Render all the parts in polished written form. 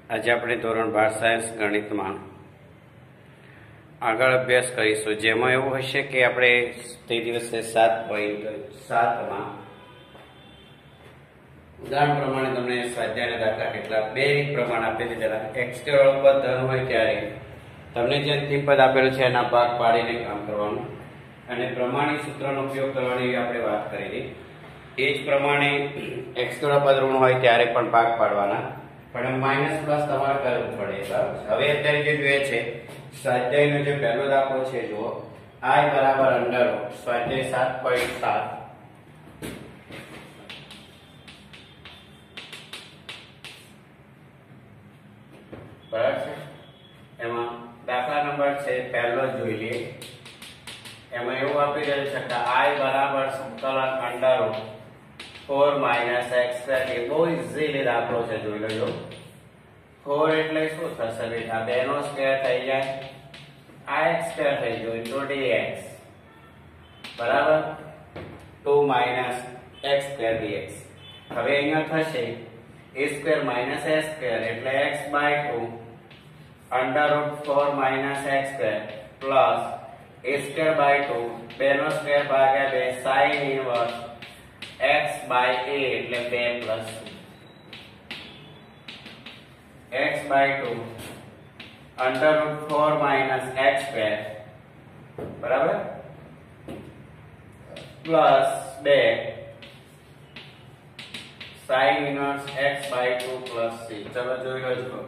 આજે આપણે ધોરણ 12 સાયન્સ ગણિતમાં આગળ અભ્યાસ કરીશું, જેમાં એવું હશે કે આપણે તે દિવસે 7.7માં ઉદાહરણ પ્રમાણે તમને સ્વાધ્યાયના દાખલા કેટલા બે રીત પ્રમાણે આપી દીધેલા. x વાળું પદ ધન હોય ત્યારે તમને જે અંતિમ પદ આપેલું છે એના ભાગ પાડીને કામ કરવાનું અને પ્રમાણિત સૂત્રનો ઉપયોગ કરવાની આપણે વાત કરેલી. એ જ પ્રમાણે x વાળા પદ ઋણ હોય ત્યારે પણ ભાગ પાડવાના, પણ માઇનસ પ્લસ તમારે કરવું પડે. બરાબર. હવે અત્યારે જે જોઈએ છે સ્વાધ્યાયનો જે પહેલો દાખલો છે, જુઓ i બરાબર અંડર સ્વાધ્યાય 7.7 બરાબર છે. એમાં દાખલા નંબર છે પહેલો જોઈ લઈએ. એમાં એવું આપી દેલું છે કે i બરાબર સંકલન અંડર 4 માઇનસ x સ્ક્વેર. એ બહુ ઇઝીલી દાખલો છે, જોઈ લેજો. 4 એટલે શું થશે બેટા? 2 નો સ્ક્વેર થઈ જાય, x સ્ક્વેર થઈ ગયો ઇન્ટુ dx બરાબર 2 માઇનસ x સ્ક્વેર dx. હવે અહીંયા થશે a square minus s square એટલે x by 2 under root 4 minus x square plus a square by 2 2 નો સ્ક્વેર ભાગ્યા 2 sin inverse x by a એટલે 2 plus x by 2 under root 4 minus x square બરાબર plus 2 sin inverse x by 2 plus c. ચલો જોઈ લો છો.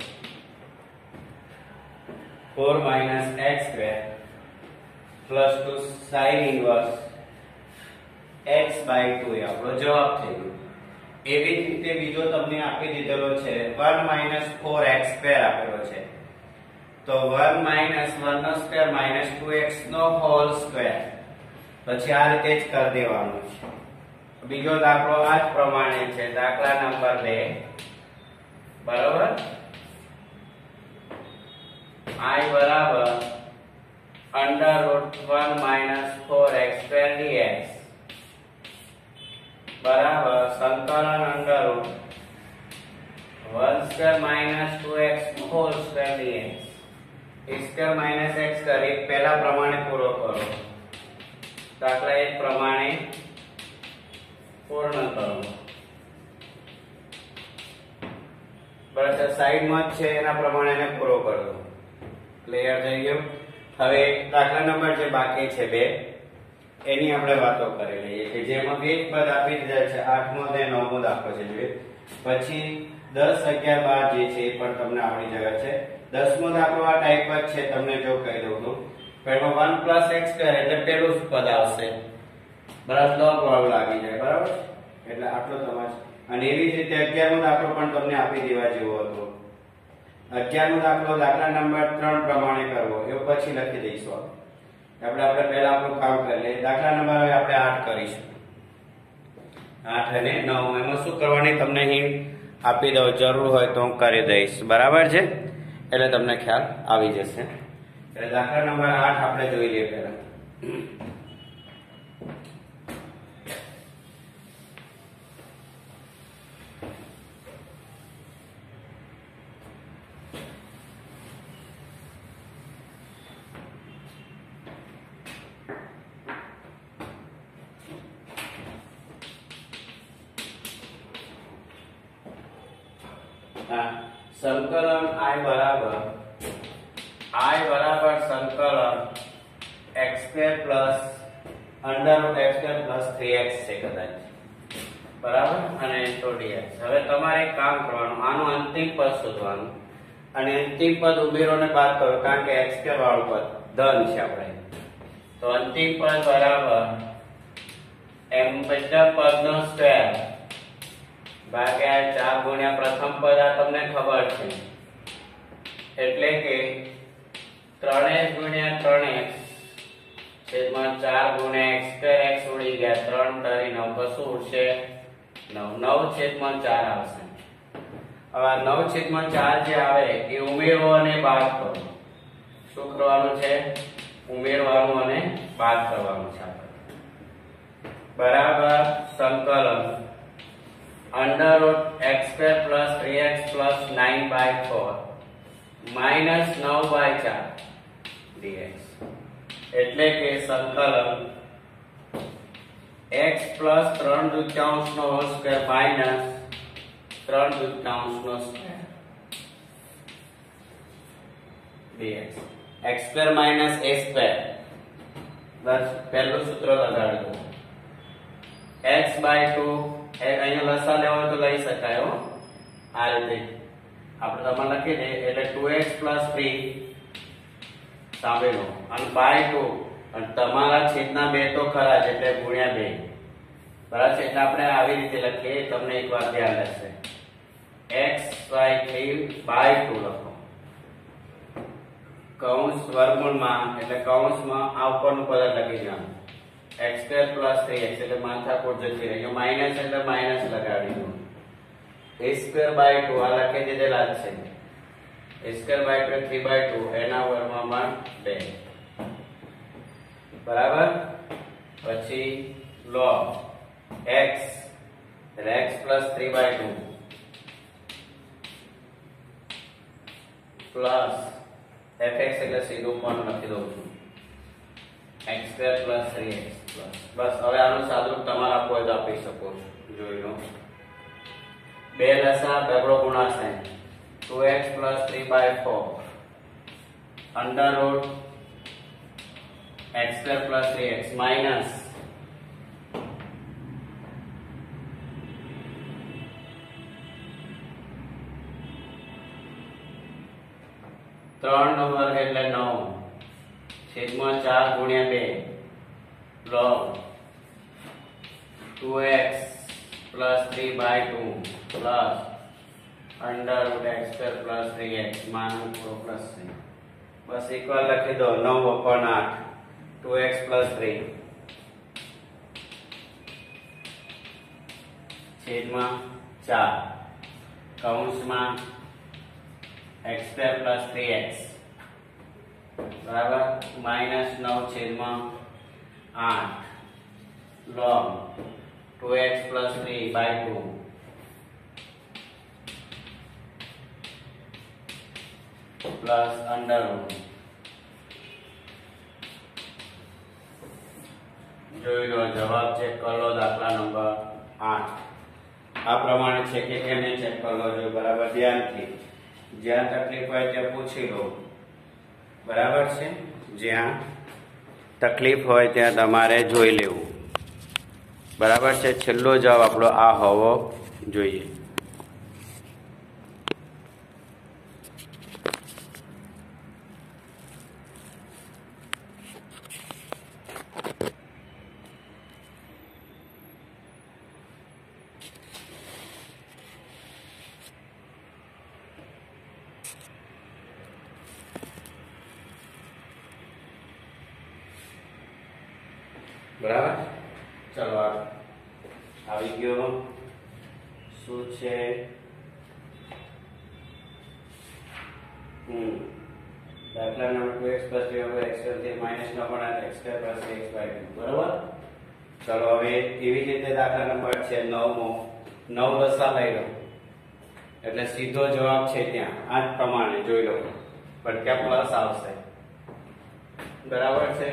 4 minus x square plus 2 sin inverse x by 2 એ આપણો જવાબ થઈ ગયો. એવી જ રીતે બીજો તમને આપી દીધેલો છે 1 માઇનસ 4x સ્ક્વેર આપેલો છે, તો 1 માઇનસ 1 નો સ્ક્વેર માઇનસ 2x નો હોલ સ્ક્વેર. પછી આ રીતે જ કરી દેવાનું છે. બીજો દાખલો આ જ પ્રમાણે છે, દાખલા નંબર 2 બરાબર. i બરાબર under root 1 minus 4x square dx બરાબર સંકલન under root 1 square minus 2x whole square dx. a square minus x square એક પહેલા પ્રમાણે પૂરો કરો, દાખલા એક પ્રમાણે પૂર્ણ કરો. બરાબર સાઈડમાં જ છે એના પ્રમાણે એને પૂરો કરો. ક્લિયર થઈ ગયું. હવે દાખલા નંબર જે બાકી છે 2 એની આપણે વાતો કરી લઈએ કે જેમાં બે પદ આપી દીધા છે. 8મો અને 9મો દાખલો છે. પછી 10 11 12 જે છે એ પણ તમને આવડી જાય છે. 10મો દાખલો આ ટાઈપ જ છે, તમને જો કહી દઉં તો પહેલામાં 1 પ્લસ x સ્ક્વેર એટલે પેલું જ પદ આવશે બરાબર, લોગ વાળું લાગી જાય બરાબર. એટલે આટલો તમારે. અને એવી જ રીતે 11મો દાખલો પણ તમને આપી દેવા જેવો હતો. 11મો દાખલો દાખલા નંબર 3 પ્રમાણે કરવો એવું પછી લખી દઈશું. આપણે પહેલા આપણું કામ કરી લઈએ. દાખલા નંબર હવે આપણે 8 કરીશું. 8 અને 9 એમાં શું કરવાની તમને હિન્ટ આપી દઉં, જરૂર હોય તો હું કરી દઈશ બરાબર છે, એટલે તમને ખ્યાલ આવી જશે. એટલે દાખલા નંબર 8 આપણે જોઈ લઈએ પહેલા. સંકલન i બરાબર સંકલન x square plus under root x square plus 3x છે કદાચ બરાબર, અને તો dx. હવે તમારે એક કામ કરવાનું, આનું અંતિમ પદ શોધવાનું અને અંતિમ પદ ઉમેરોને બાદ કરો, કારણ કે x સ્ક્વેર વાળું પદ ધન છે આપણે. તો અંતિમ પદ બરાબર એમ બધા પદનો સ્ક્વેર ભાગ્યા 4 ગુણ્યા પ્રથમ પદ. આ તમને ખબર છે એટલે કે 3x ગુણ્યા 3x છેદમાં 4 ગુણ્યા x સ્ક્વેર. x ઉડી ગયા 3 તરી 9 કશું ઉડશે 9 9 છેદમાં 4 આવશે. હવે આ 9 છેદમાં 4 જે આવે એ ઉમેરો અને બાદ કરો. શું કરવાનું છે? ઉમેરવાનું અને બાદ કરવાનું છે આપણે બરાબર. સંકલન under root x square plus 3x plus 9/4 minus 9/4 dx એટલે કે સંકલન x પ્લસ 3/2 નો હોલ સ્ક્વેર માઇનસ 3/2 નો square dx x square minus a square બસ પહેલું સૂત્ર લગાડો x બાય 2 અહીંયા લસા લેવો તો લઈ શકાય હો આ રીતે આપણે તમારે લખી દે એટલે 2x 3 સાંભળો અને બાય 2 અને તમારા છેદના 2 તો ખરા જ એટલે ગુણ્યા 2 બરાબર છે એટલે આપણે આવી રીતે લખીએ તમને એક વાર ધ્યાન રહેશે x બાય 3 બાય 2 લખો કૌંસ વર્ગમૂળમાં એટલે કૌંસમાં આ ઉપરનું પદ લખી દેવાનું x સ્ક્વેર પ્લસ 3x એટલે માથાકૂટ જતી રહી માઈનસ એટલે માઈનસ લગાડી દો a સ્ક્વેર બાય 2 આ લખી દીધેલા જ છે a સ્ક્વેર બાય 2 3/2 એના વર્ગમાં 2 બરાબર પછી log x એટલે x પ્લસ 3/2 પ્લસ fx એટલે સીધું પણ લખી દઉં છું x square plus 3x plus બસ હવે આનું સાદુરૂપ તમારે આપવું હોય તો આપી શકો છો જોઈ લો બે લસા બેગડો ગુણાશે 2x plus 3/4 under root x square plus 3x minus ત્રણ નો વર્ગ એટલે 9 છેદમાં 4 ગુણ્યા 2 log 2x plus 3/2 plus under root x square plus 3x માનું પૂરો પ્લસ છે બસ ઇક્વલ લખી દો 9/8 2x પ્લસ 3 છેદમાં 4 કૌંસમાં x સ્ક્વેર પ્લસ 3x બરાબર માઇનસ 9 છેદમાં 8 log 2x plus 3/2 plus under root જોઈ લો જવાબ ચેક કરી લો દાખલા નંબર 8 આ પ્રમાણે છે કે કેમ ચેક કરી લો જો બરાબર ધ્યાનથી જ્યાં તકલીફ હોય ત્યાં પૂછી લો બરાબર છે જ્યાં તકલીફ હોય ત્યાં તમારે જોઈ લેવું બરાબર છે છેલ્લો જવાબ આપણો આ હોવો જોઈએ બરાબર ચલો આવી ગયો શું છે દાખલા નંબર 2x + 3x માઈનસ નો પણ x + 3x/2 બરાબર ચલો હવે એવી રીતે દાખલા નંબર છે 9 મો 9 લસા લઈ લો એટલે સીધો જવાબ છે ત્યાં આ જ પ્રમાણે જોઈ લો પણ ક્યાં પ્લસ આવશે બરાબર છે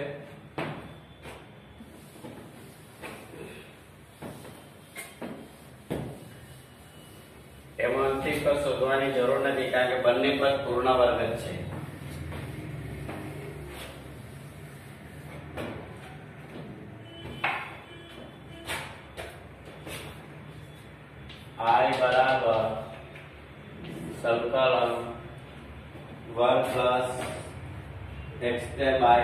એમાંથી પણ શોધવાની જરૂર નથી કારણ કે બંને પદ પૂર્ણ વર્ગ જ છે i બરાબર સંકલન 1 plus x² by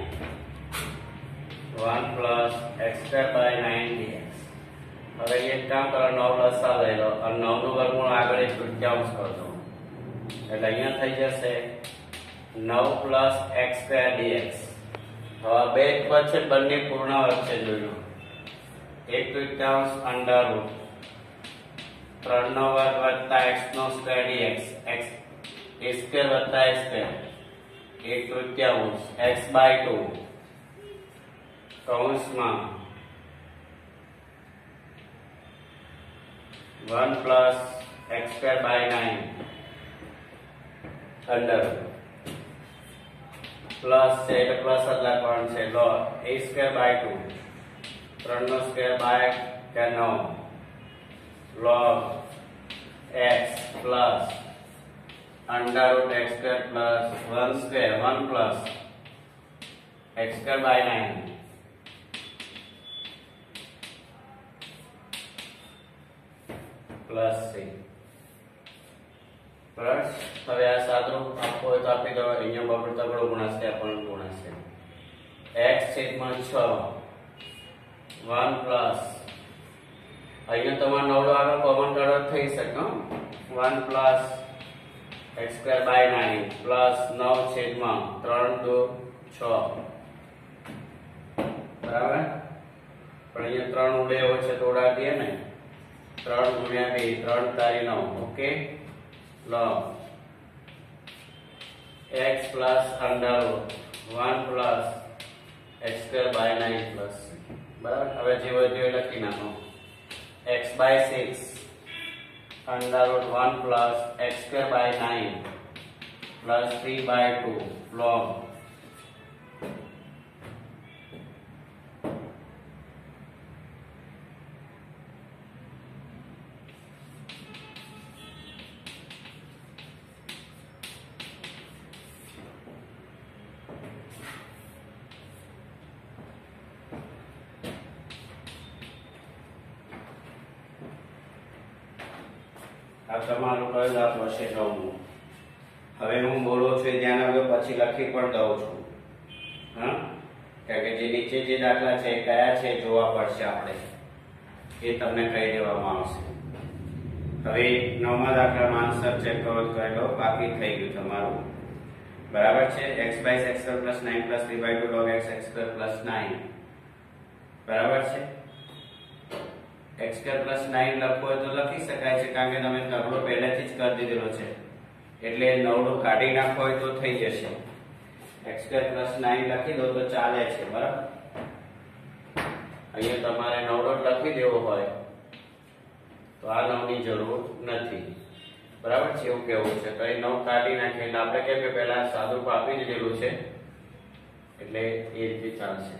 9 1 plus x² by 9 dx હવે એક કામ કરો 9 લસા લઈ લો અને 9 નું વર્ગમૂળ આગળ એક તૃતીયાંશ કરી દો એટલે અહીંયા થઈ જશે 9 પ્લસ x² dx હવે બે પદ છે બંને પૂર્ણ વર્ગ છે જોઈ લો એક તૃતીયાંશ અંડર રૂટ 3 નો વર્ગ વત્તા x નો square dx x a square વત્તા a સ્ક્વેર એક તૃતીયાંશ x બાય 2 કૌંસમાં 1 plus x square by 9 under plus છે એટલે પ્લસ જ લખવાનું છે log a square by 2 3 નો square by 9 log x plus under root x square plus 1 square 1 plus x square by 9 plus c plus હવે આ સાદું આપો હોય તો આપી દો અહીંયા બબલ તગડો ગુણાશે પણ ગુણાશે x છેદમાં 6 1 plus અહીંયા તમારો નવડો આગળ કોમન કાઢો થઈ શકે 1 plus x square by 9 plus 9 છેદમાં 3 2 6 બરાબર પણ અહીંયા 3 ઉડે એવો છે તો ઉડાડી દઈએ ને 3 ગુણ્યા 2 3 તારી 9 okay log x plus under root 1 plus x square by 9 plus બરાબર હવે જે વધ્યું એ લખી નાખો x by 6 under root 1 plus x square by 9 plus 3 by 2 log આ તમારું કયો દાખલો છે 9મો હવે હું બોલું છું ધ્યાન આપજો પછી લખી પણ દઉં છું હા કારણ કે જે નીચે જે દાખલા છે કયા છે જોવા પડશે આપણે એ તમને કહી દેવામાં આવશે હવે 9મા દાખલાનો આન્સર ચેક કરો તો કરી લો બાકી થઈ ગયું તમારું બરાબર છે x by x square plus 9 plus 3 by 2 log x square plus 9 બરાબર છે x square plus 9 લખો હોય તો લખી શકાય છે કારણ કે તમે તગડો પહેલેથી જ કરી દીધેલો છે એટલે નવડો કાઢી નાખો હોય તો થઈ જશે x square plus 9 લખી દો તો ચાલે છે બરાબર અહીંયા તમારે નવડો લખી દેવો હોય તો આ 9 ની જરૂર નથી બરાબર છે એવું કેવું છે તો એ 9 કાઢી નાખીએ એટલે આપણે કેમ કે પહેલા સાદું આપી દીધેલું છે એટલે એ રીતે ચાલશે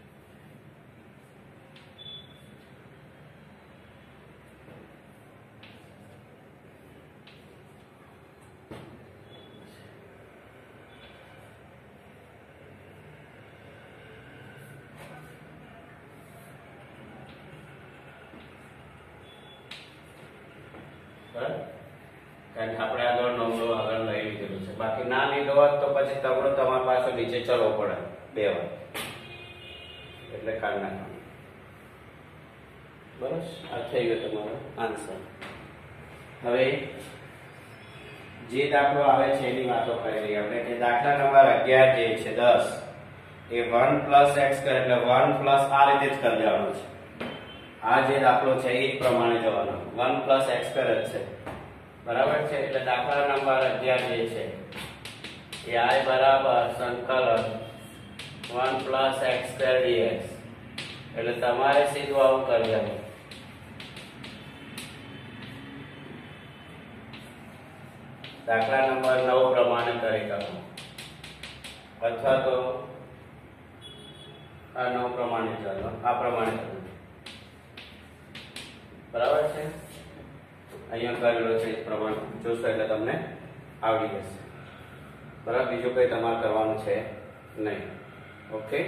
કારણ કે આપણે આગળ નવડો આગળ લઈ લીધેલું છે બાકી ના લીધો હોત તો પછી તગડો તમારી પાસે નીચે ચડવો પડે 2 વાર એટલે કાઢી નાખવાનું બસ આ થઈ ગયો તમારો આન્સર હવે જે દાખલો આવે છે એની વાતો કરી રહી આપણે કે દાખલા નંબર 11 જે છે 10 એ 1 plus x કરે એટલે 1 plus આ રીતે જ કરી દેવાનું છે આ જે દાખલો છે એ જ પ્રમાણે જવાનો 1 plus x કરે છે બરાબર છે એટલે દાખલા નંબર 11 જે છે એ i બરાબર સંકલન 1 plus x square dx એટલે તમારે સીધું આવું કરી દેવું દાખલા નંબર 9 પ્રમાણે કરી શકો અથવા તો આ 9 પ્રમાણે ચાલો આ પ્રમાણે કરો બરાબર છે અહીંયા કરેલો છે એ પ્રમાણે જોશો એટલે તમને આવડી જશે બરાબર બીજું કંઈ તમારે કરવાનું છે નહીં ઓકે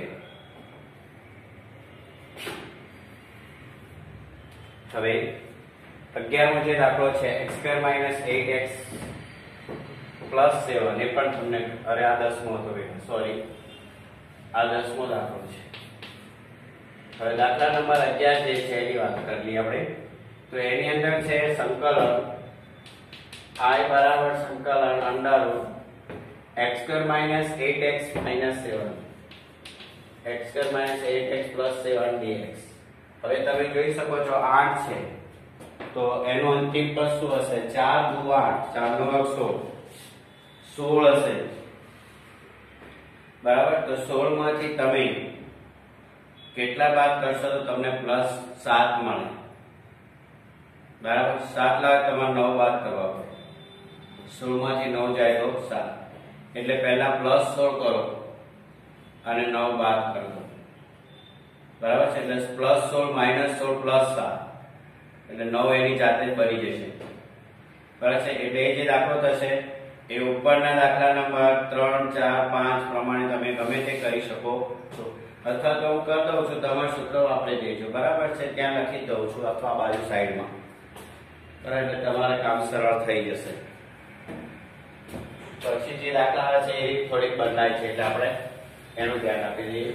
હવે 11મો જે દાખલો છે x square minus 8x plus 7 એ પણ તમને અરે આ 10મો હતો સોરી આ 10મો દાખલો છે હવે દાખલા નંબર 11 જે છે એની વાત કરી લઈએ આપણે તો એની અંદર છે સંકલન i બરાબર સંકલન under x square minus 8x minus 7 x square minus 8x plus 7 dx હવે તમે જોઈ શકો છો 8 છે તો એનો અંતિમ પદ શું હશે 4 દુ 8 4 નો વર્ગ 16 હશે બરાબર તો 16 માંથી તમે કેટલા બાદ કરશો તો તમને +7 મળે બરાબર 7 લાખ તમારે 9 બાદ કરવા પડે 16 માંથી 9 જાય તો 7 એટલે પહેલા પ્લસ 16 કરો અને 9 બાદ કરો બરાબર છે એટલે પ્લસ 16 માઈનસ 16 પ્લસ 7 એટલે 9 એની જાતે જ બની જશે બરાબર છે એટલે એ જે દાખલો થશે એ ઉપરના દાખલા નંબર 3 4 5 પ્રમાણે તમે ગમે તે કરી શકો છો અથવા તો હું કરી દઉં છું તમારું સૂત્ર વાપરી દેજો બરાબર છે ત્યાં લખી દઉં છું અથવા બાજુ સાઈડમાં બરાબર એટલે તમારે કામ સરળ થઈ જશે પછી જે દાખલા આવે છે એ થોડીક બદલાય છે એટલે આપણે એનું ધ્યાન આપી દઈએ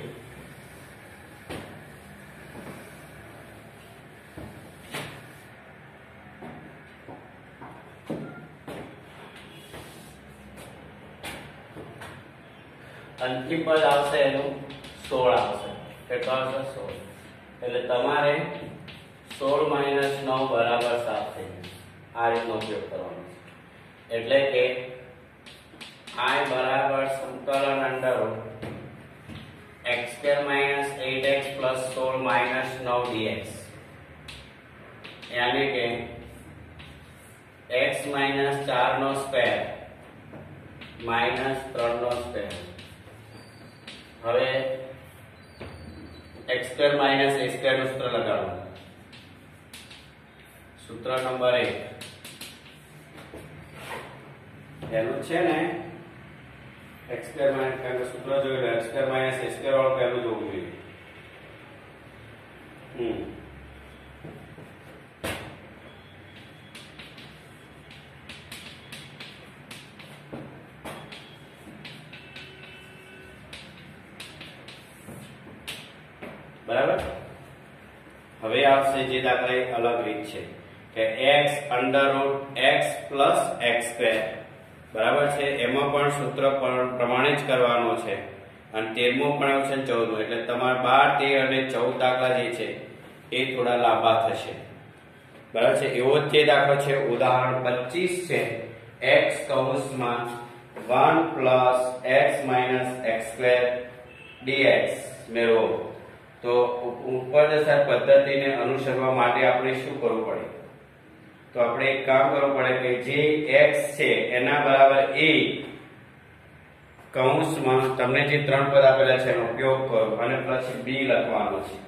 અંતિમ પદ આવશે એનું 16 આવશે કેટલો આવશે 16 એટલે તમારે 16 માઈનસ 9 બરાબર 7 થઈ જશે આ રીતનો ઉપયોગ કરવાનો છે એટલે કે I બરાબર સંકલન under x square minus 8x plus 16 minus 9 dx यानी કે x માઈનસ 4 નો સ્ક્વેર માઈનસ 3 નો સ્ક્વેર હવે x square minus a square નું સૂત્ર લગાડો સૂત્ર નંબર 1 એનું છે ને x સ્ક્વેર માઈનસ કારણ કે સૂત્ર જોઈ લો x square minus a square વાળું પહેલું જોવું જોઈએ બરાબર હવે આવશે જે દાખલા એક અલગ રીત છે કે x under root x plus x square બરાબર છે એમાં પણ સૂત્ર પ્રમાણે જ કરવાનો છે અને 13મો પણ આવશે 14મો એટલે તમારા 12 13 અને 14 દાખલા જે છે એ થોડા લાંબા થશે બરાબર છે એવો જ દાખલો છે ઉદાહરણ 25 છે x કૌંસમાં 1 plus x minus x square dx મેળવો તો ઉપરદશા પદ્ધતિને અનુસરવા માટે આપણે શું કરવું પડે તો આપણે એક કામ કરવું પડે કે જે x છે એના બરાબર a કૌંસમાં તમને જે ત્રણ પદ આપેલા છે એનો ઉપયોગ કરો અને પછી b લખવાનો છે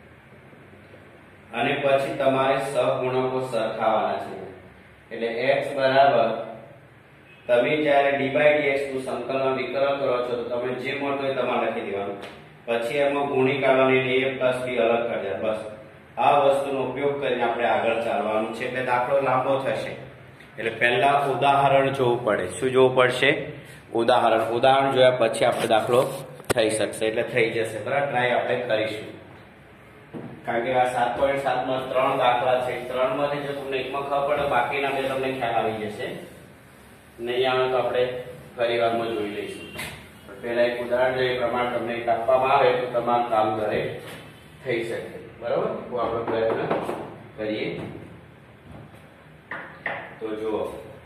અને પછી તમારે સહગુણકો સરખાવવાના છે એટલે x બરાબર તમે જ્યારે d/dx નું સંકલન વિકલન કરો છો તો તમે જે મળતો એ તમારે લખી દેવાનું પછી એમાં ગુણી કાઢવાની a + b અલગ કરી દે બસ આ વસ્તુનો ઉપયોગ કરીને આપણે આગળ ચાલવાનું છે એટલે દાખલો લાંબો થશે એટલે પહેલા ઉદાહરણ જોવું પડે શું જોવું પડશે ઉદાહરણ જોયા પછી આપણે દાખલો થઈ શકશે એટલે થઈ જશે બરાબર ટ્રાય આપણે કરીશું કારણ કે આ 7.7 માં 3 દાખલા છે 3 માંથી જો તમને એકમાં ખબર પડે બાકીના બે તમને ખ્યાલ આવી જશે નહીં આવે તો આપણે ફરીવારમાં જોઈ લઈશું પહેલા એક ઉદાહરણ જોઈએ પ્રમાણે તમને એક આપવામાં આવે તો તમારું કામ ઘરે થઈ શકે બરાબર તો આપણે પ્રયત્ન કરીએ તો જુઓ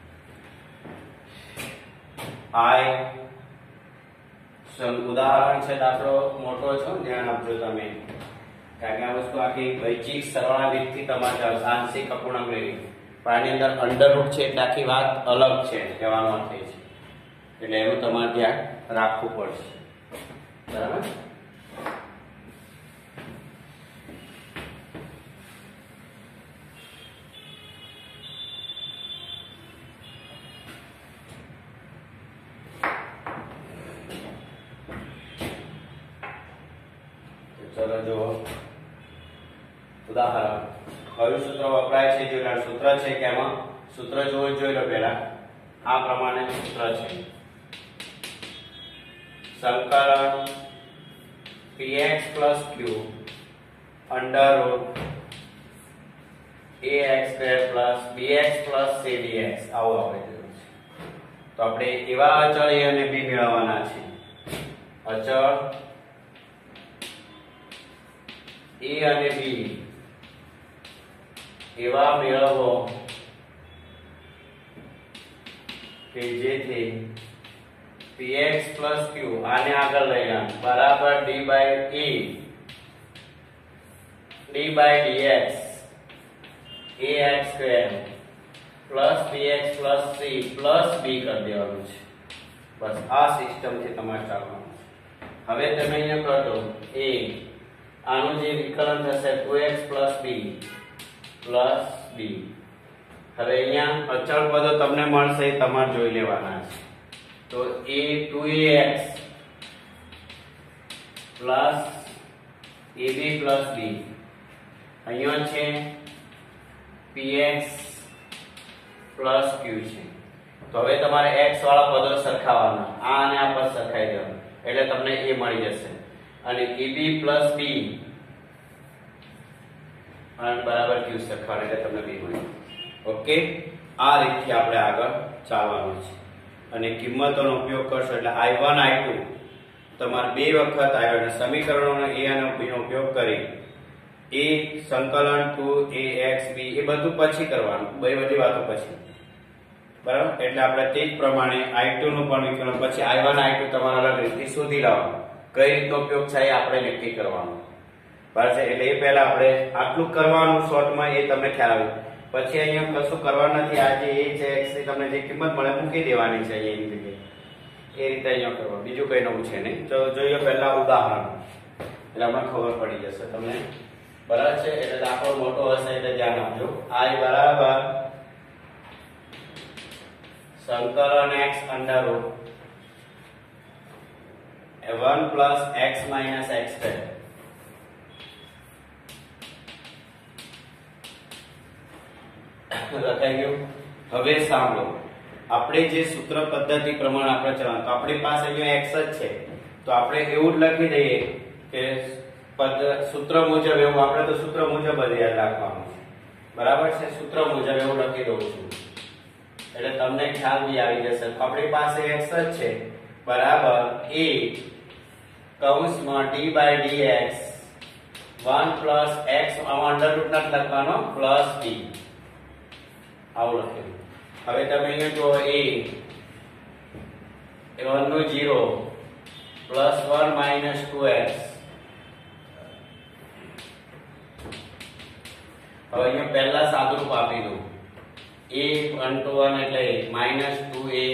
ઉદાહરણ છે દાખલો મોટો છે ધ્યાન આપજો તમે કારણ કે આ વસ્તુ આખી વૈચિક સરળાવીથી તમારે આંશિક અપૂર્ણાંક લેવી પણ આની અંદર અંડરરૂટ છે એટલે આખી વાત અલગ છે કહેવાનો અર્થ છે એટલે એનું તમારે ધ્યાન રાખવું પડશે બરાબર ચલો જો ઉદાહરણ કયું સૂત્ર વપરાય છે જો સૂત્ર છે કે એમાં સૂત્ર જોઈ લો પહેલા આ પ્રમાણે સૂત્ર છે સંકલન px + q under root ax² + bx + c dx આવું આપણે જોયું છે તો આપણે એવા અચળ a અને b મેળવવાના છે અચળ a અને b એવા મેળવો કે જેથી px + q આને આગળ લઈ આવ બરાબર d/e d/dx ax square plus bx plus c plus b કરી દેવાનું છે. બસ આ સિસ્ટમ થી તમારે ચાલવાનું છે. હવે તમે અહીંયા કરો a આનું જે વિકલન થશે 2x b પ્લસ b. હવે અહીંયા અચળ પદો તમને મળશે એ તમારે જોઈ લેવાના છે. તો a 2ax plus ab plus b અહીંયા છે px પ્લસ q છે. તો હવે તમારે x વાળા પદો સરખાવવાના, આ અને આ પદ સરખાઈ દેવાના એટલે તમને a મળી જશે. અને ab પ્લસ b અને બરાબર q સરખાવવાના એટલે તમને b મળી. ઓકે, આ રીતથી આપણે આગળ ચાલવાનું છે. અને કિંમતોનો ઉપયોગ કરશો એટલે i1 i2 તમારે બે વખત આવ્યો અને સમીકરણોનો a અને b નો ઉપયોગ કરી a સંકલન 2ax b એ બધું પછી કરવાનું, બધી વાતો પછી. બરાબર, એટલે આપણે તે જ પ્રમાણે i2 નું પણ વિકલન પછી i1 i2 તમારે અલગ રીતે શોધી લાવવાનું. કઈ રીતનો ઉપયોગ થાય આપણે નક્કી કરવાનું. બરાબર છે, એટલે એ પહેલા આપણે આટલું કરવાનું શોર્ટમાં, એ તમને ખ્યાલ આવે. પછી અહીંયા કશું કરવાનું નથી. આ જે a છે x ની તમને જે કિંમત મળે મૂકી દેવાની છે એની જગ્યાએ. એ રીતે અહીંયા કરવાનું, બીજું કઈ નવું છે નહીં. તો જોઈએ પહેલા ઉદાહરણ, એટલે અમને ખબર પડી જશે તમને. બરાબર છે, એટલે દાખલો મોટો હશે એટલે ધ્યાન આપજો. i બરાબર સંકલન x under root 1 plus x minus x square લખાઈ ગયું. હવે સાંભળો, આપણે જે સૂત્ર પદ્ધતિ પ્રમાણે આપણે ચલાવવાનું, તો આપણી પાસે અહીંયા x જ છે તો આપણે એવું જ લખી દઈએ કે સૂત્ર મુજબ એવું. આપણે તો સૂત્ર મુજબ જ યાદ રાખવાનું છે. બરાબર છે, સૂત્ર મુજબ એવું લખી દઉં છું એટલે તમને ખ્યાલ બી આવી જશે. આપણી પાસે x જ છે બરાબર a કૌંસમાં d by dx 1 plus x under root ના લખવાનો પ્લસ b આવું લખેલું. હવે તમે અહીંયા જો a 1 no 0 plus 1 minus 2x. હવે અહીંયા પહેલા સાદુરૂપ આપી દઉં. a 1 to 1 એટલે માઇનસ 2a.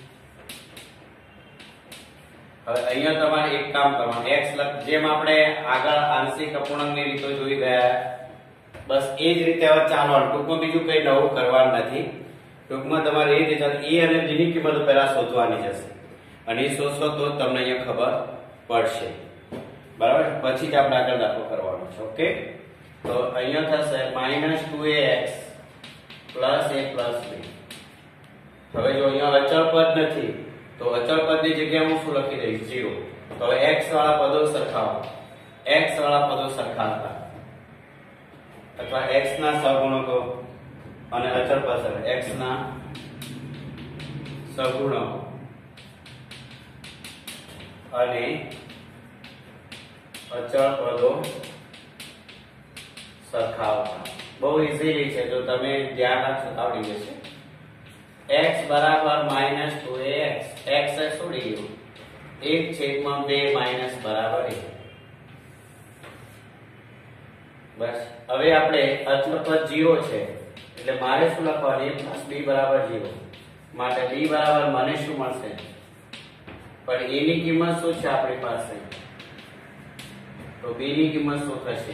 હવે અહીંયા તમારે એક કામ કરવાનું, x જેમ આપણે આગળ આંશિક અપૂર્ણાંકની રીતો જોઈ ગયા, બસ એ જ રીતે હવે ચાલવાનું. ટૂંકમાં બીજું કઈ નવું કરવાનું નથી. ટૂંકમાં તમારે એ રીતે a અને b ની કિંમતો પહેલા શોધવાની જશે અને એ શોધશો તો તમને અહીંયા ખબર પડશે. બરાબર, પછી જ આપણે આગળ દાખલો કરવાનો છે. ઓકે, તો અહીંયા થશે minus 2ax plus a plus b. હવે જો અહીંયા અચળ પદ નથી તો અચળ પદની જગ્યાએ હું શું લખી દઈશ? 0. તો હવે x વાળા પદો સરખાવો, x વાળા પદો સરખાવતા અથવા x ના સહગુણકો અને અચળ પદ x ના સહગુણકો અને અચળ પદો સરખાવતા. બહુ ઇઝીલી છે, જો તમે ધ્યાન રાખશો તો આવડી જશે. x બરાબર માઇનસ 2ax, x એ શું લીધું? 1/2 માઇનસ બરાબર 1. બસ હવે આપણે અચળ પદ 0 છે એટલે મારે શું લખવાનું? a plus b બરાબર 0. માટે b બરાબર મને શું મળશે? પણ a ની કિંમત શું છે આપણી પાસે? તો b ની કિંમત શું થશે?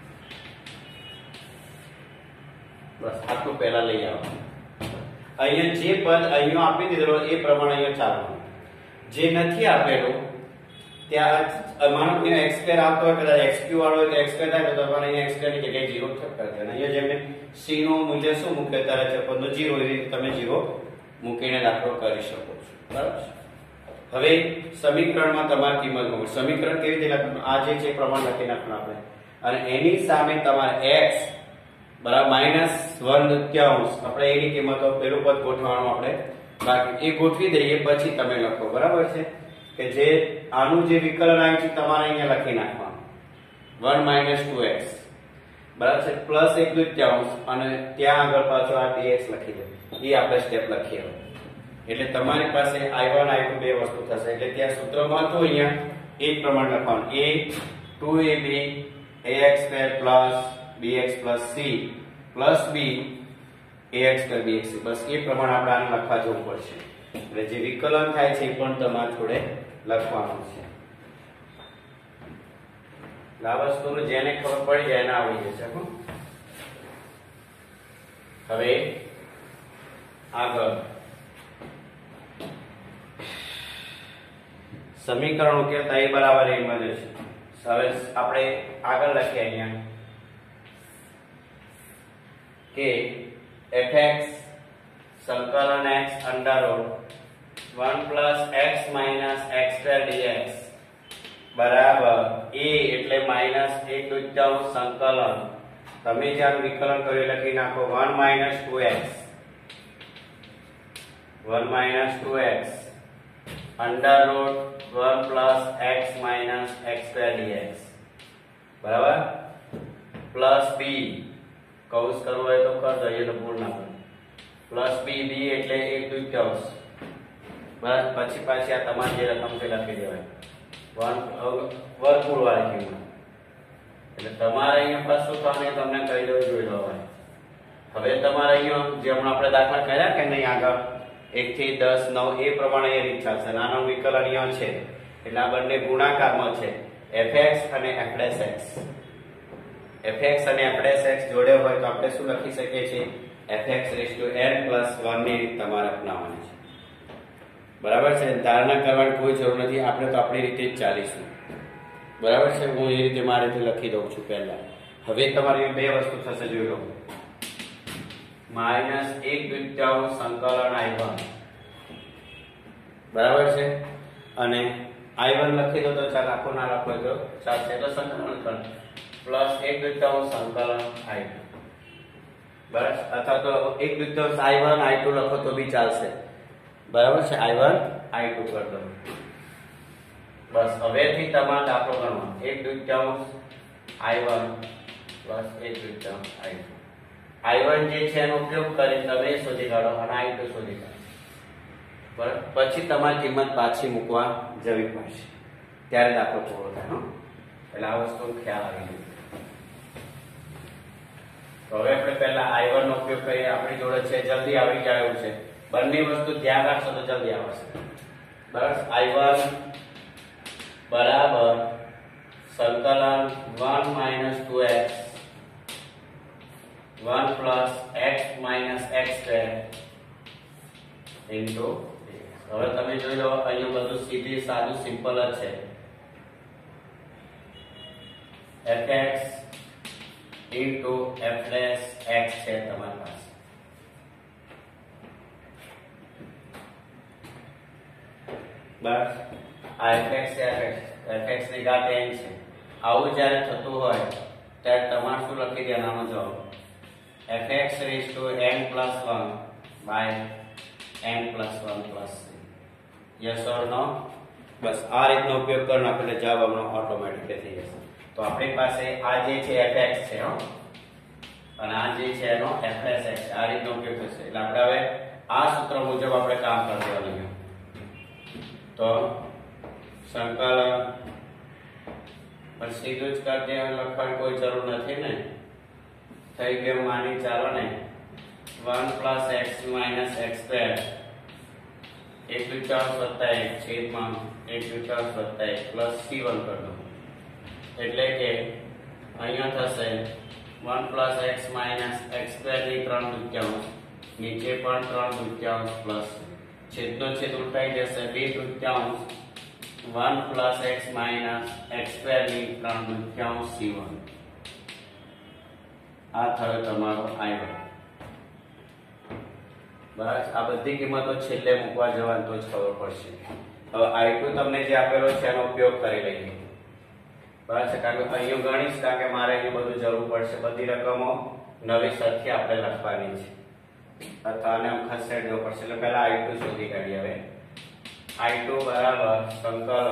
બસ આટલું પહેલા લઈ આવો. અહીંયા જે પદ અહીંયા આપી દીધેલો એ પ્રમાણે અહીંયા ચાલવાનું. જે નથી આપેલું ત્યાં માનો કે x સ્ક્વેર આવતો હોય, કદાચ xq વાળો હોય તો x સ્ક્વેર થાય તો તમારે અહીંયા x સ્ક્વેર ની જગ્યાએ 0 કરી દેવાનું. અહીંયા જેમ c નું મૂલ્ય શું મૂકે ત્યારે છે પદનો 0, એવી રીતે તમે 0 મૂકીને દાખલો કરી શકો છો. બરાબર. હવે સમીકરણમાં તમારી કિંમત મૂકો. સમીકરણ કેવી રીતે લખવાનું? આ જે છે પ્રમાણ લખી નાખવાનું આપણે, અને એની સામે તમારે x બરાબર -1/2 આપણે એની કિંમતો પેલું પદ ગોઠવવાનું આપણે બાકી. એ ગોઠવી દઈએ પછી તમે લખો. બરાબર છે કે જે આનું જે વિકલન આવ્યું છે તમારે અહીંયા લખી નાખવાનું 1 - 2x બરાબર છે પ્લસ 1/2 અને ત્યાં આગળ પાછો આ dx લખી દે. એ આપણે સ્ટેપ લખીએ. એટલે તમારી પાસે i1 i2 બે વસ્તુ થશે. એટલે ત્યાં સૂત્રમાં તો અહીંયા એ જ પ્રમાણે લખવાનું a 2ab ax2 + bx + c plus b ax square bx બસ એ પ્રમાણે આપણે આને લખવા જવું પડશે એટલે જે વિકલન થાય છે એ પણ તમારે જોડે લખવાનું છે આ વસ્તુનું જેને ખબર પડી જાય એને આવડી જશે હવે આગળ સમીકરણ ઉકેલતા એ બરાબર એ મળે છે હવે આપણે આગળ લખીએ અહીંયા કે fx સંકલન x under root 1 plus x minus x square dx બરાબર a એટલે માઇનસ 1/2 સંકલન તમે જ્યાં વિકલન કરી લખી નાખો 1 minus 2x 1 minus 2x under root 1 plus x minus x square dx બરાબર પ્લસ b કૌંસ કરવો હોય તો કર દઈએ તો ભૂલ ના પડે પ્લસ b b એટલે 1/2 બસ પછી પાછી આ તમારી જે રકમ છે લખી દેવાય 1 વર્ગમૂળ વાળી કિંમત એટલે તમારે અહીંયા પાછું તો આને તમને કહી દઉં જોઈ લો હવે તમારે અહીંયા જે હમણાં આપણે દાખલા કર્યા કે નહીં આગળ 1 થી 10 9 એ પ્રમાણે એ રીત ચાલશે નાનો વિકલન અહીંયા છે એટલે આ બંને ગુણાકારમાં છે fx અને f'(x) fx અને f'(x) જોડે હોય તો આપણે શું લખી શકીએ છીએ fx(n+1) ની રીત તમારે અપનાવવાની છે બરાબર છે ધારણા કરવાની કોઈ જરૂર નથી આપણે તો આપણી રીતે જ ચાલીશું બરાબર છે હું એ રીતે મારી રીતે લખી દઉં છું પહેલા હવે તમારી બે વસ્તુ થશે જોઈ લો -1/2 સંકલન I1 બરાબર છે અને I1 લખી દો તો ચાલ આખો ના લખો તો ચાલશે એટલે સંકલન કર +1/2 સંકલન I2 બરાબર અથવા તો 1/2 I1 I2 લખો તો બી ચાલશે બરાબર છે I1 I2 કર દો બસ હવેથી તમારે દાખલો ગણવાનો 1/2 I1 1/2 I2 I1 જે છે એનો ઉપયોગ કરી તમે શોધી કાઢો અને I2 શોધી કાઢો બરાબર પછી તમારી કિંમત પાછી મૂકવા જવી પડશે ત્યારે દાખલો પૂરો થાય એટલે આ વસ્તુ ખ્યાલ આવી ગયો તો હવે આપણે પહેલા I1 નો ઉપયોગ કરીએ આપણી જોડે છે જલ્દી આવી જાય એવું છે બંને વસ્તુ ધ્યાન રાખશો તો જલ્દી આવશે બરાબર I1 બરાબર સંકલન 1 - 2x 1 plus x minus x square into હવે તમે જોઈ લો અહીંયા બધું સીધી સાદું સિમ્પલ જ છે fx into f' x છે તમારી પાસે બસ આ fx છે fx ની ઘાત n છે આવું જ્યારે થતું હોય ત્યારે તમારે શું લખી દેવાનું જવાબ fx raised to n+1 by n+1 plus 3 yes or no બસ આ રીતનો ઉપયોગ કરવાનો એટલે જવાબ આપણો ઓટોમેટિકલી થઈ જશે તો આપણી પાસે આ જે છે fx છે અને આ જે છે એનો f'(x) આ રીતનો ઉપયોગ થશે એટલે આપણે હવે આ સૂત્ર મુજબ આપણે કામ કરી દેવાનું તો સંકલન પણ સીધું જ કરી દેવાનું લખવાની કોઈ જરૂર નથી ને થઈ ગયું માની ચાલો ને 1 plus x minus x square 1/4 વત્તા 1 છેદમાં 1/4 વત્તા 1 plus c1 કરી દો એટલે કે અહીંયા થશે 1 plus x minus x square ની 3/2 નીચે પણ 3/2 પ્લસ છેદનો છેદ ઉલટાઈ જશે 2/2 1 plus x minus x square ની 3/2 c1 આ થયો તમારો I1 બસ આ બધી કિંમતો છેલ્લે મૂકવા જવાનું તો જ ખબર પડશે હવે I2 તમને જે આપેલો છે એનો ઉપયોગ કરી લઈએ બસ કારણ કે અહીંયા ગણીશ કારણ કે મારે અહીં બધું જરૂર પડશે બધી રકમો નવી સરખી આપણે લખવાની છે અથવા આને ખસેડ દેવો પડશે એટલે પહેલા I2 શોધી કાઢીએ હવે I2 બરાબર સંકલન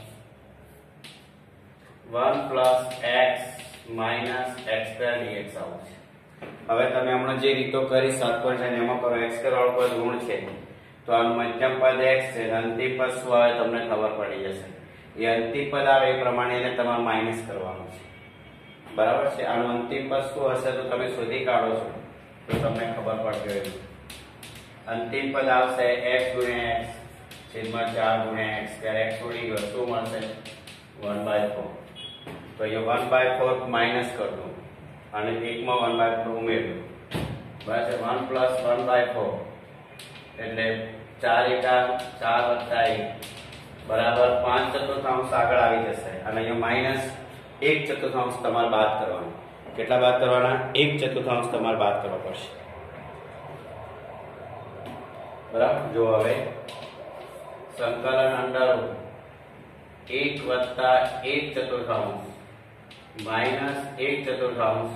1 plus x minus x square dx આવશે હવે તમે હમણાં જે રીતો કરી 7 છે એમાં કરો x સ્ક્વેર વાળો પદ ઋણ છે તો આ મધ્યમ પદ x છે અંતિમ પદ શું આવે તમને ખબર પડી જશે એ અંતિમ પદ આવે એ પ્રમાણે એને તમારે માઈનસ કરવાનું છે બરાબર છે. આનું અંતિમ પદ શું હશે તો તમે શોધી કાઢો છો તો તમને ખબર પડશે. અંતિમ પદ આવશે x ગુણ્યા x છેદમાં 4 ગુણ્યા x. ત્યારે x ઉડી ગયો શું મળશે 1/4. તો અહીંયા 1/4 માઈનસ કરજો અને 1 માં 1/4 ઉમેરજો. બરાબર 1 + 1/4 એટલે 4 એકા 4 + 1 બરાબર 5/4 આગળ આવી જશે અને અહીંયા માઈનસ 1/4 તમારે બાદ કરવાનો. કેટલા બાદ કરવાના 1/4 તમારે બાદ કરવા પડશે. બરાબર જો હવે સંકલન under 1 + 1/4 minus 1/4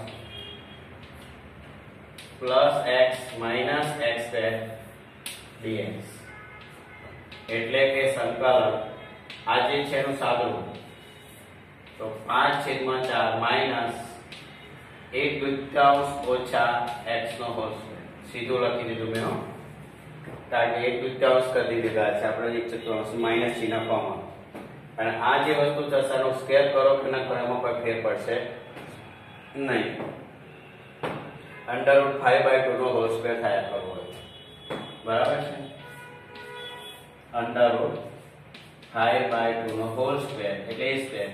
plus x minus x² dx એટલે કે સંકલન આ જે છે એનું સાદું તો 5/4 માઈનસ 1/2 ઓછા x નો હોલ સ્ક્વેર. સીધું લખી દીધું મેં કારણ કે 1/2 કરી દીધા છે આપણે 1/4 માઈનસ ચિહ્ન ફોર્મમાં. અને આ જે વસ્તુ થશે એનો સ્ક્વેર કરો કે ના કરો એમાં કોઈ ફેર પડશે નહીં. √5/2 નો હોલ સ્ક્વેર થાય કરવો બરાબર છે. √5/2 નો હોલ સ્ક્વેર એટલે a સ્ક્વેર.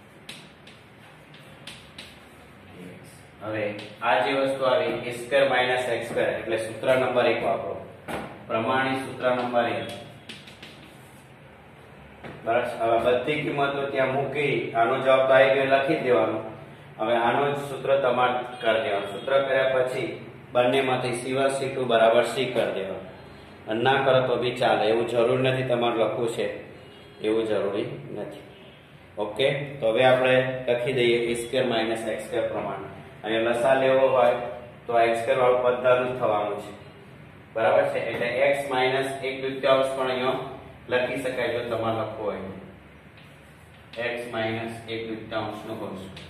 હવે આ જે વસ્તુ આવી a² - x² એટલે સૂત્ર નંબર 1 વાપરો. પ્રમાણિત સૂત્ર નંબર 1. બરાબર. હવે બધી કિંમતો ત્યાં મૂકી આનો જવાબ તો આવી ગયો લખી દેવાનો. હવે આનો જ સૂત્ર તમારે કરી દેવાનું. સૂત્ર કર્યા પછી બંનેમાંથી c1 c2 બરાબર c કરી દેવાનું. અને ના કરો તો બી ચાલે એવું જરૂર નથી તમારે લખવું છે એવું જરૂરી નથી. ઓકે તો હવે આપણે લખી દઈએ a² - x² પ્રમાણે. અને લસા લેવો હોય તો આ x² વાળું પદનું થવાનું છે બરાબર છે. એટલે x - 1/2 પણ અહીંયા લખી શકાય જો તમારે લખવું હોય x - 1/2 નો હોલ સ્ક્વેર.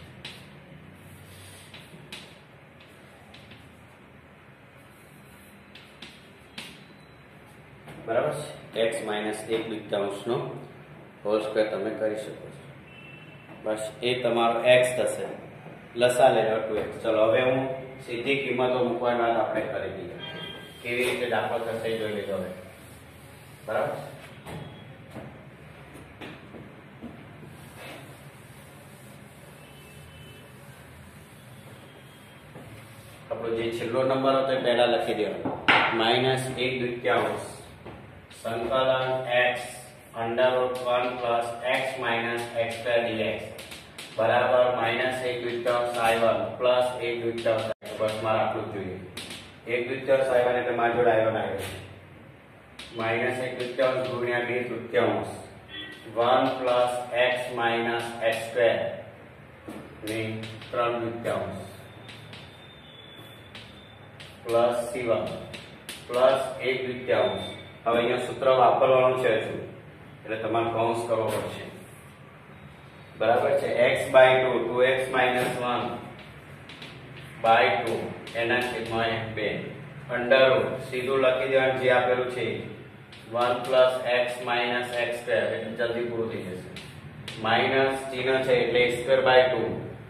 બરાબર છે. x - 1/2 નો હોલ સ્ક્વેર તમે કરી શકો છો. બસ એ તમારો x થશે. લસા લેજો 2x. ચલો હવે હું સીધી કિંમતો મૂકવાની વાત આપણે કરી દઈએ. કેવી રીતે દાખલો થશે જોઈ લેજો હવે. બરાબર આપણો જે છેલ્લો નંબર હતો એ પહેલા લખી દેવાનો -1/2 સંકલન x √1 + x - x² dx બરાબર -1/2 sin1 પ્લસ 1/2 બસ મારે આટલું જ જોઈએ. 1/2 sin1 એટલે મારી જોડે i1 આવ્યો -1/2 ગુણ્યા 2/3 1 + x - x² ની 3/3 પ્લસ c1 પ્લસ 1/2. હવે અહીંયા સૂત્ર વાપરવાનું છે હજુ એટલે તમારે કૌંસ કરવો પડશે બરાબર છે. x/2 2x - 1/2 એના છેદમાં 2 અંડર સીધું લખી દેવાનું જે આપેલું છે 1 + x - x² એટલે જલ્દી પૂરું થઈ જશે. માઈનસ ચિહ્ન છે એટલે a²/2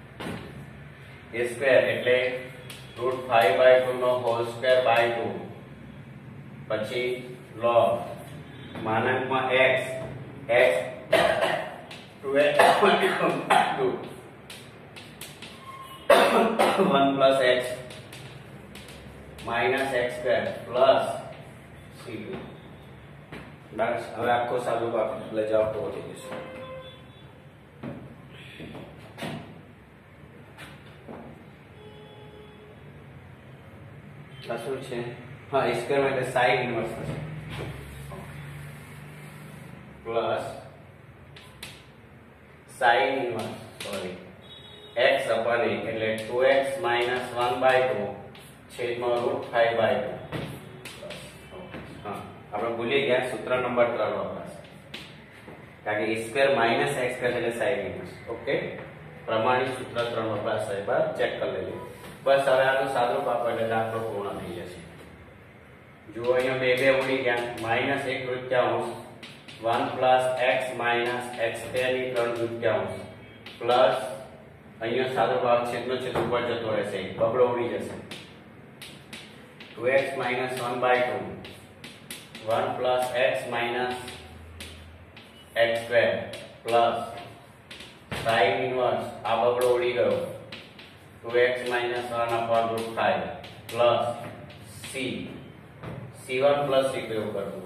a² એટલે √5/2 નો હોલ સ્ક્વેર બાય 2 પછી log માનાંકમાં x 2x 2 1 + x - x² plus c2. બસ હવે આખો સાદું ભાગ એટલે જવાબ તો થઈ જશે. શું છે હા a² એટલે sin ઇન્વર્સ થશે plus sin inverse x upon a એટલે 2x - 1/2 છેદમાં √5/2. હા આપણે ભૂલી ગયા સૂત્ર નંબર 3 વપરાશે કારણ કે a² - x² એટલે sin ઇન્વર્સ. ઓકે પ્રમાણિત સૂત્ર 3 વપરાશે. બરાબર ચેક કરી લેજો. બસ હવે આ તો સાદું પાપ એટલે દાખલો પૂર્ણ થઈ જશે. જુઓ અહીંયા બે ઉડી ગયા -1/2 1 + x - x² ની 3/2 પ્લસ અહીંયા સાદો ભાગ છેદનો છેદ ઉપર જતો રહેશે, બગડો ઉડી જશે. 2x - 1/2 1 plus x minus x square plus sin inverse આ બગડો ઉડી ગયો 2x minus 1 upon root 5 plus c1 plus c2 કરવું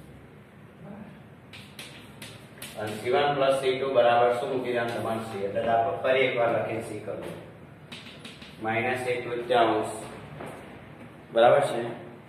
અને c1 plus c2 બરાબર શું મૂકી દેવાનું સમાન c એટલે આપણે ફરી એકવાર લખીને c કરવું -1/3 બરાબર છે.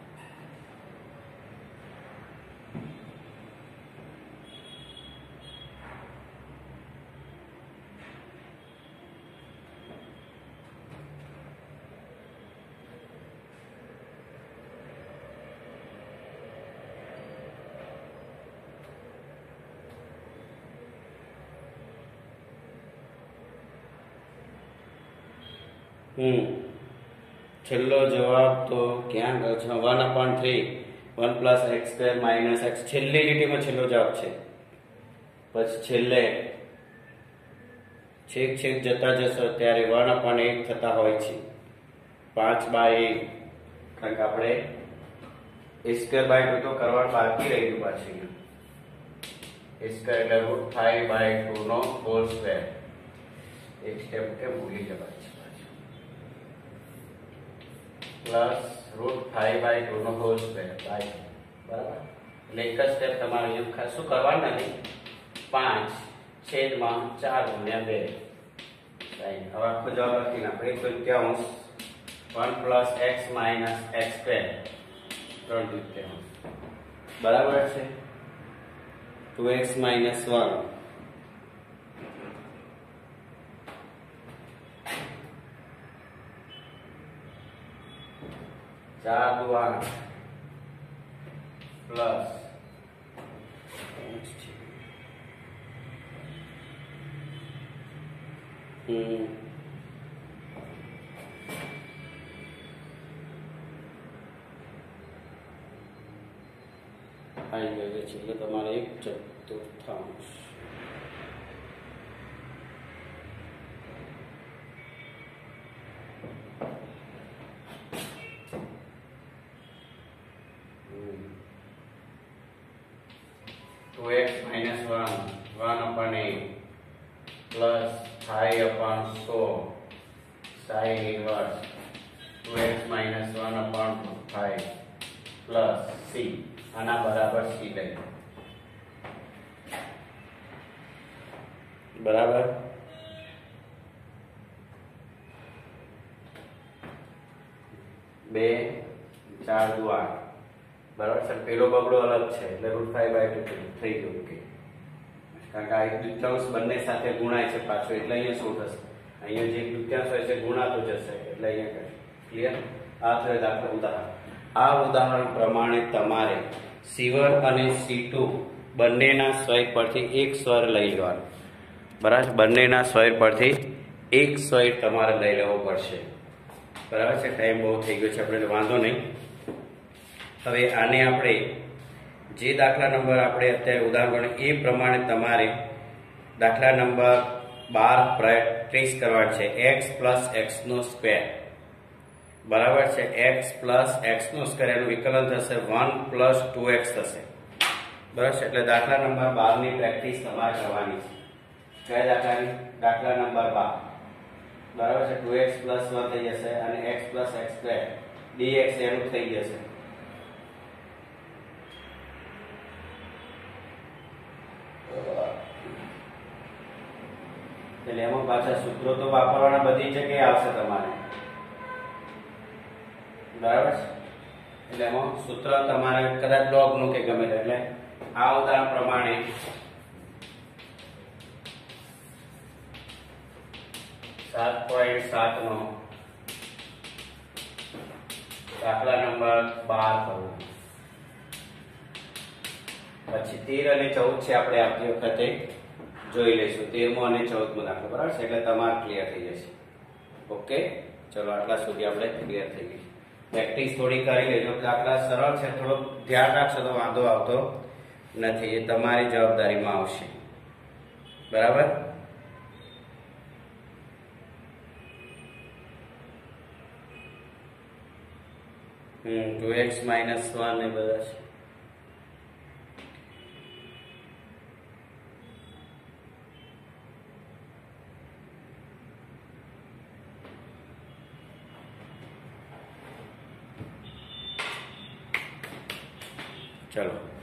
છેલ્લો જવાબ તો ક્યાં ગયો છે? 1/3 1 plus x square minus x છેલ્લી લીટીમાં છેલ્લો જવાબ છે. પછી છેલ્લે છેક જતા જશો ત્યારે 1/8 થતા હોય છે 5/1 કારણ કે આપણે a²/2 તો કરવાનું બાકી રહી ગયું પાછું a² એટલે √5/2 નો હોલ સ્ક્વેર એક સ્ટેપ કે ભૂલી જવાય છે પ્લસ √5/2 નો હોલ સ્ક્વેર બાય બરાબર એટલે એક જ સ્ટેપ તમારે ખાસ શું કરવાનું નથી 5/4/2 સાઈન. હવે આખો જવાબ લખી નાખો 1/3 1 plus x minus x square 3/3 બરાબર છે 2x minus 1 4 દુ 8 પ્લસ આવી ગયો છે એટલે તમારે 1/4 2x minus 1 1/8 plus 5/100 sin inverse 2x minus 1/5 plus c આના બરાબર c લઈ બરાબર 2 4 દુ 8 બરાબર છે. પેલો બગડો અલગ છે એટલે √5/2 થઈ ગયું કે કારણ કે આ 1/2 બંને સાથે ગુણાય છે પાછો એટલે અહીંયા શું થશે અહીંયા જે 1/2 હોય છે ગુણાતો જશે એટલે અહીંયા ક્લિયર. આ થયો દાખલા ઉદાહરણ. આ ઉદાહરણ પ્રમાણે તમારે c1 અને c2 બંનેના સ્વર પરથી એક સ્વર લઈ લેવાનો બરાબર. બંનેના સ્વર પરથી એક સ્વર તમારે લઈ લેવો પડશે બરાબર છે. ટાઈમ બહુ થઈ ગયો છે આપણે વાંધો નહીં. હવે આને આપણે જે દાખલા નંબર આપણે અત્યારે ઉદાહરણ એ પ્રમાણે તમારે દાખલા નંબર 12 પ્રેક્ટિસ કરવાનો છે x plus x નો સ્ક્વેર બરાબર છે. x plus x નો સ્ક્વેર એનું વિકલન થશે 1 plus 2x થશે બરાબર છે. એટલે દાખલા નંબર 12 ની પ્રેક્ટિસ તમારે કરવાની છે. કયા દાખલાની? દાખલા નંબર 12 બરાબર છે. 2x plus 1 થઈ જશે અને x plus x square dx એનું થઈ જશે એટલે એમાં પાછા સૂત્રો તો વાપરવાના બધી જગ્યાએ આવશે તમારે બરાબર છે. એટલે એમાં સૂત્ર તમારે કદાચ log નું કે ગમે તે એટલે આ ઉદાહરણ પ્રમાણે .7 નો દાખલા નંબર 12 કરવું પછી 13 અને 14 છે આપણે આવતી વખતે જોઈ લઈશું 13મો અને 14મો દાખલો બરાબર છે એટલે તમારે ક્લિયર થઈ જશે. ઓકે ચલો આટલા સુધી આપણે ક્લિયર થઈ ગઈ. પ્રેક્ટિસ થોડી કરી લેજો. દાખલા સરળ છે થોડો ધ્યાન રાખશો તો વાંધો આવતો નથી. એ તમારી જવાબદારીમાં આવશે બરાબર. 2x - 1 એ બધા છે. ચલો